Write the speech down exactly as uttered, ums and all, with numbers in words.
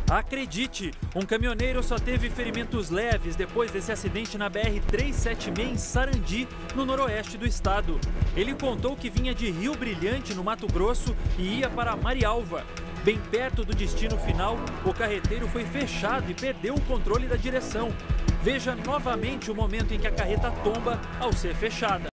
Acredite, um caminhoneiro só teve ferimentos leves depois desse acidente na B R trezentos e setenta e seis em Sarandi, no noroeste do estado. Ele contou que vinha de Rio Brilhante, no Mato Grosso, e ia para Marialva. Bem perto do destino final, o carreteiro foi fechado e perdeu o controle da direção. Veja novamente o momento em que a carreta tomba ao ser fechada.